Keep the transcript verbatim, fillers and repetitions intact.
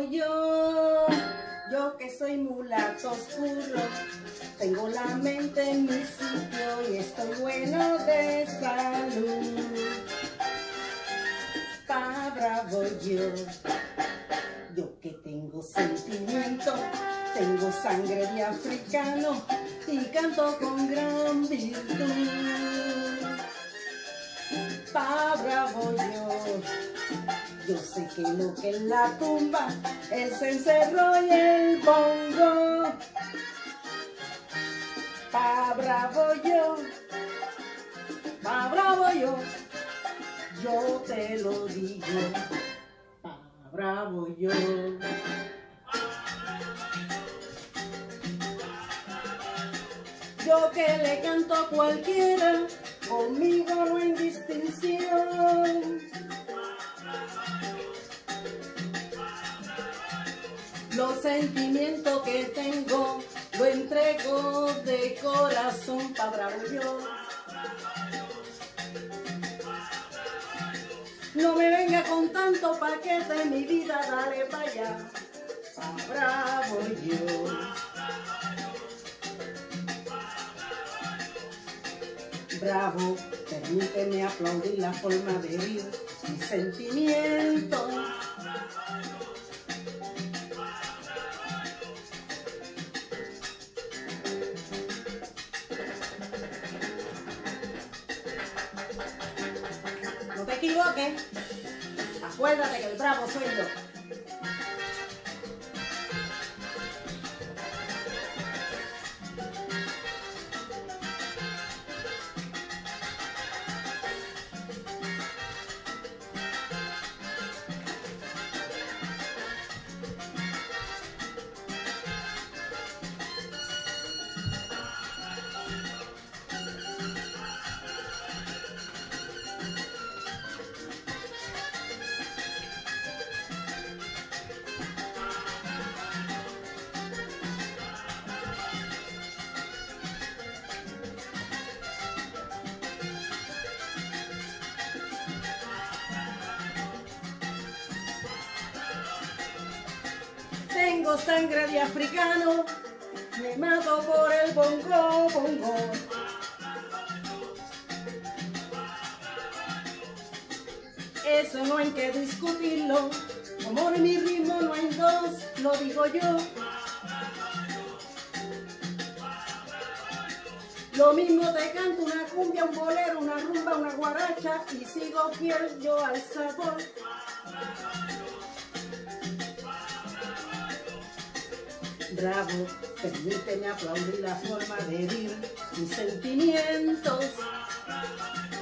yo, yo que soy mulato oscuro, tengo la mente en mi sitio y estoy bueno de salud. Pa' bravo yo, yo que tengo sentimiento, tengo sangre de africano y canto con gran virtud. Pa' bravo yo, yo sé que lo que es la tumba, el cencerro y el bongo. Pa' bravo yo, pa' bravo yo, yo te lo digo, pa' bravo yo. Yo que le canto a cualquiera, conmigo no hay distinción. Los sentimientos que tengo, lo entrego de corazón, pa' bravo yo. No me venga con tanto paquete, mi vida, dale pa' allá, pa' bravo yo. Bravo, permíteme aplaudir la forma de vivir mi sentimiento. No te equivoques, acuérdate que el bravo soy yo. Tengo sangre de africano, me mato por el bongo, bongo. Eso no hay que discutirlo, como en mi ritmo no hay dos, lo digo yo. Lo mismo te canto una cumbia, un bolero, una rumba, una guaracha y sigo fiel yo al sabor. Bravo, permíteme aplaudir la forma de vivir mis sentimientos.